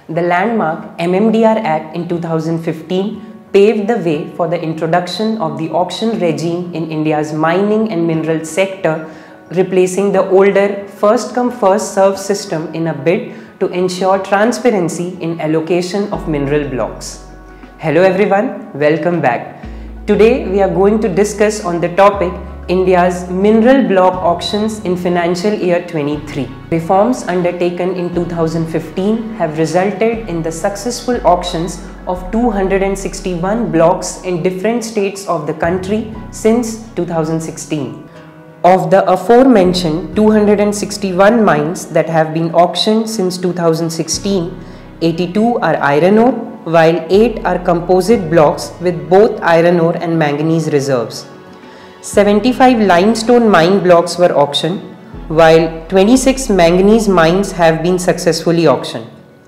The landmark MMDR Act in 2015 paved the way for the introduction of the auction regime in India's mining and mineral sector, replacing the older first-come first-served system in a bid to ensure transparency in allocation of mineral blocks. Hello everyone, welcome back. Today we are going to discuss on the topic India's mineral block auctions in financial year 23. Reforms undertaken in 2015 have resulted in the successful auctions of 261 blocks in different states of the country since 2016. Of the aforementioned 261 mines that have been auctioned since 2016, 82 are iron ore, while 8 are composite blocks with both iron ore and manganese reserves. 75 limestone mine blocks were auctioned, while 26 manganese mines have been successfully auctioned.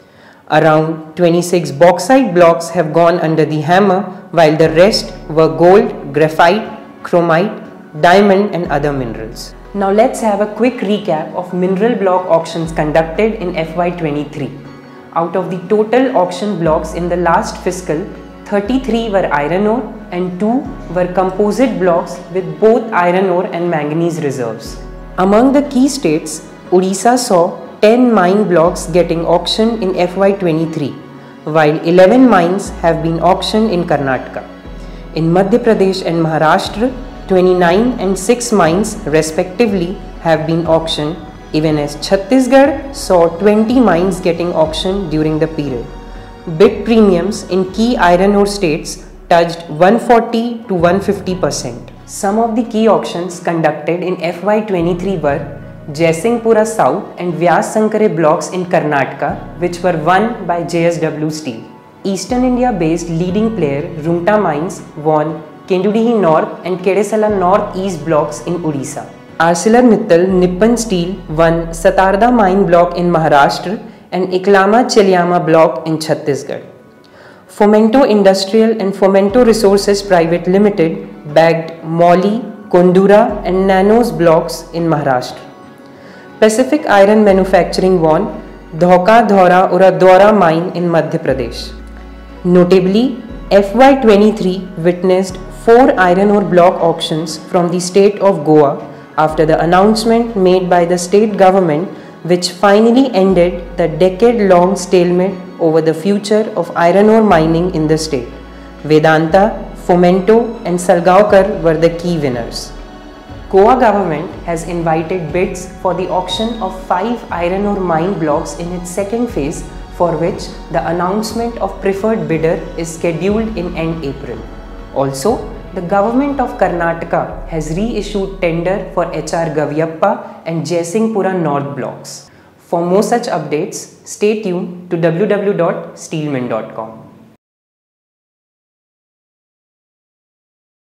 Around 26 bauxite blocks have gone under the hammer, while the rest were gold, graphite, chromite, diamond and other minerals. Now let's have a quick recap of mineral block auctions conducted in FY23. Out of the total auction blocks in the last fiscal, 33 were iron ore and 2 were composite blocks with both iron ore and manganese reserves. Among the key states, Odisha saw 10 mine blocks getting auctioned in FY23, while 11 mines have been auctioned in Karnataka. In Madhya Pradesh and Maharashtra, 29 and 6 mines respectively have been auctioned, even as Chhattisgarh saw 20 mines getting auctioned during the period. Bid premiums in key iron ore states touched 140 to 150%. Some of the key auctions conducted in FY23 were Jaisinghpura South and Vyas Sankare blocks in Karnataka, which were won by JSW Steel. Eastern India based leading player Rumta Mines won Kendudihi North and Kedesala North East blocks in Odisha. ArcelorMittal Nippon Steel won Satarda Mine block in Maharashtra and Iklama Chelyama block in Chhattisgarh. Fomento Industrial and Fomento Resources Private Limited bagged Molly, Kondura and Nanos blocks in Maharashtra. Pacific Iron Manufacturing won Dhauka Dhaura Uradhaura mine in Madhya Pradesh. Notably, FY23 witnessed 4 iron ore block auctions from the state of Goa after the announcement made by the state government, which finally ended the decade-long stalemate over the future of iron ore mining in the state. Vedanta, Fomento and Salgaonkar were the key winners. Goa government has invited bids for the auction of 5 iron ore mine blocks in its second phase, for which the announcement of preferred bidder is scheduled in end April. Also, the government of Karnataka has reissued tender for HR Gavyappa and Jaisinghpura North blocks. For more such updates, stay tuned to www.steelmin.com.